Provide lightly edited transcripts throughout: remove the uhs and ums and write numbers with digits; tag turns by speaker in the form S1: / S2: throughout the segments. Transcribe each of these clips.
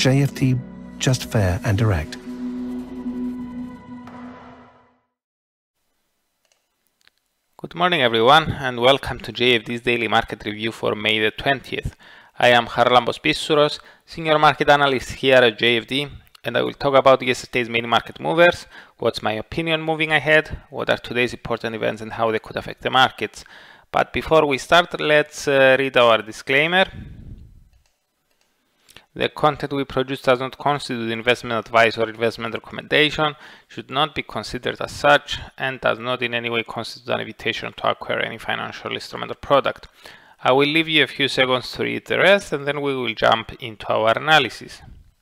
S1: JFD, just fair and direct.
S2: Good morning everyone, and welcome to JFD's daily market review for May the 20th. I am Charalambos Pissouros, senior market analyst here at JFD, and I will talk about yesterday's main market movers, what's my opinion moving ahead, what are today's important events and how they could affect the markets. But before we start, let's read our disclaimer. The content we produce does not constitute investment advice or investment recommendation, should not be considered as such, and does not in any way constitute an invitation to acquire any financial instrument or product. I will leave you a few seconds to read the rest, and then we will jump into our analysis.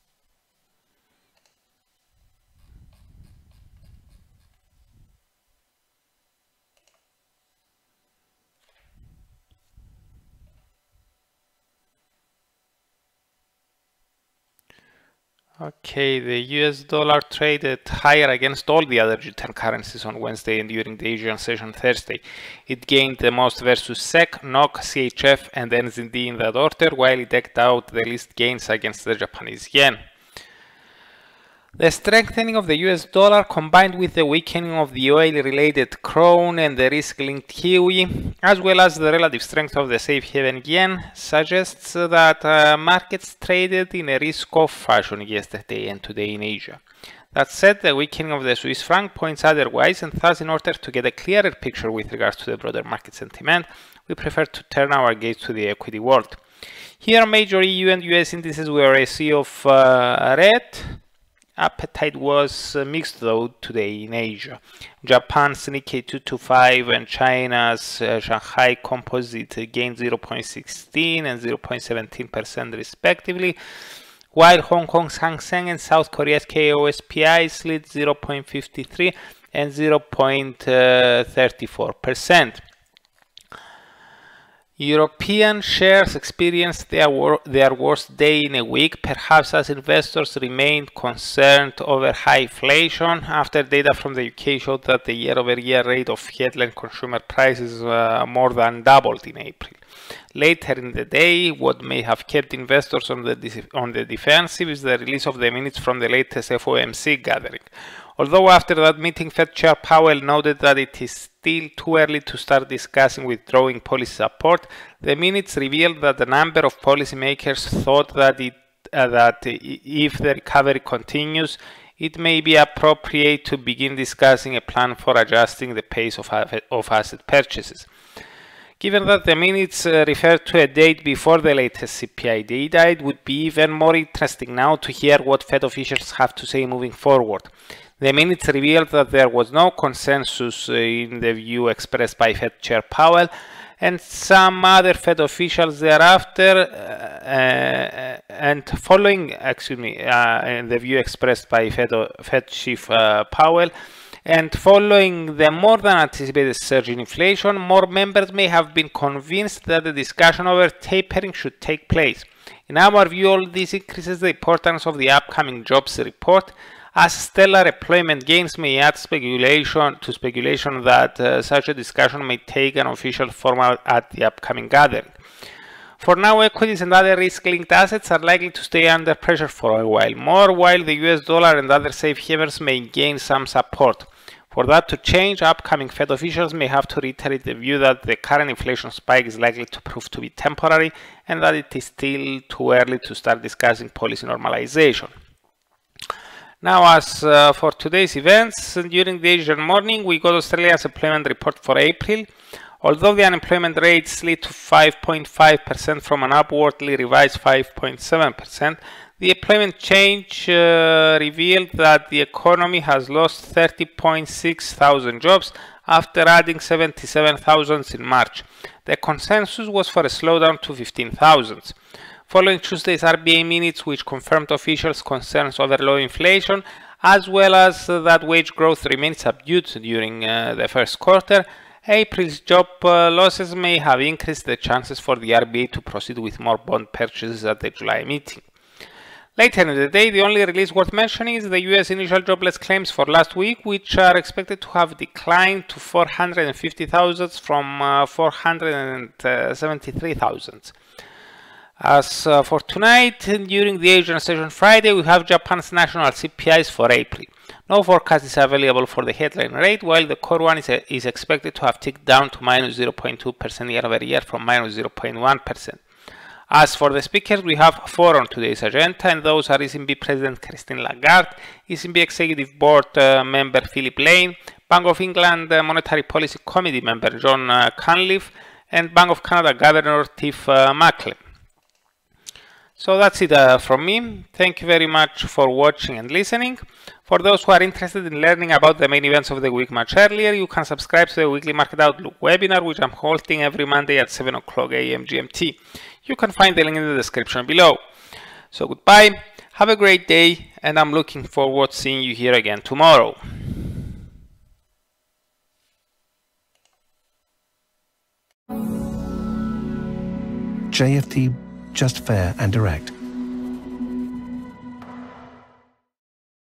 S2: Okay, the US dollar traded higher against all the other G10 currencies on Wednesday and during the Asian session Thursday. It gained the most versus SEK, NOK, CHF and NZD in that order, while it eked out the least gains against the Japanese yen. The strengthening of the US dollar combined with the weakening of the oil-related krone and the risk-linked Kiwi, as well as the relative strength of the safe haven yen, suggests that markets traded in a risk-off fashion yesterday and today in Asia. That said, the weakening of the Swiss franc points otherwise, and thus in order to get a clearer picture with regards to the broader market sentiment, we prefer to turn our gaze to the equity world. Here, major EU and US indices were a sea of red. Appetite was mixed though today in Asia. Japan's Nikkei 225 and China's Shanghai Composite gained 0.16 and 0.17% respectively, while Hong Kong's Hang Seng and South Korea's KOSPI slid 0.53 and 0.34%. European shares experienced their worst day in a week, perhaps as investors remained concerned over high inflation after data from the UK showed that the year-over-year rate of headline consumer prices more than doubled in April. Later in the day, what may have kept investors on the defensive is the release of the minutes from the latest FOMC gathering. Although after that meeting, Fed Chair Powell noted that it is still too early to start discussing withdrawing policy support, the minutes revealed that a number of policymakers thought that if the recovery continues, it may be appropriate to begin discussing a plan for adjusting the pace of asset purchases. Given that the minutes refer to a date before the latest CPI data, it would be even more interesting now to hear what Fed officials have to say moving forward. The minutes revealed that there was no consensus in the view expressed by Fed Chair Powell and some other Fed officials thereafter, and following, the view expressed by Fed Chief Powell, and following the more than anticipated surge in inflation, more members may have been convinced that the discussion over tapering should take place. In our view, all this increases the importance of the upcoming jobs report, as stellar employment gains may add speculation that such a discussion may take an official form at the upcoming gathering. For now, equities and other risk-linked assets are likely to stay under pressure for a while more, while the US dollar and other safe havens may gain some support. For that to change, upcoming Fed officials may have to reiterate the view that the current inflation spike is likely to prove to be temporary and that it is still too early to start discussing policy normalization. Now, as for today's events, during the Asian morning, we got Australia's employment report for April. Although the unemployment rate slid to 5.5% from an upwardly revised 5.7%, the employment change revealed that the economy has lost 30.6 thousand jobs after adding 77,000 in March. The consensus was for a slowdown to 15,000. Following Tuesday's RBA minutes, which confirmed officials' concerns over low inflation, as well as that wage growth remained subdued during the first quarter, April's job losses may have increased the chances for the RBA to proceed with more bond purchases at the July meeting. Later in the day, the only release worth mentioning is the US initial jobless claims for last week, which are expected to have declined to 450,000 from 473,000. As for tonight, during the Asian session Friday, we have Japan's national CPIs for April. No forecast is available for the headline rate, while the core one is expected to have ticked down to minus 0.2% year over year from minus 0.1%. As for the speakers, we have 4 on today's agenda, and those are ECB President Christine Lagarde, ECB Executive Board member Philip Lane, Bank of England Monetary Policy Committee member John Cunliffe, and Bank of Canada Governor Tiff Macklem. So that's it from me. Thank you very much for watching and listening. For those who are interested in learning about the main events of the week much earlier, you can subscribe to the Weekly Market Outlook webinar, which I'm holding every Monday at 7 o'clock AM GMT. You can find the link in the description below. So goodbye, have a great day, and I'm looking forward to seeing you here again tomorrow.
S1: JFD, just fair and direct.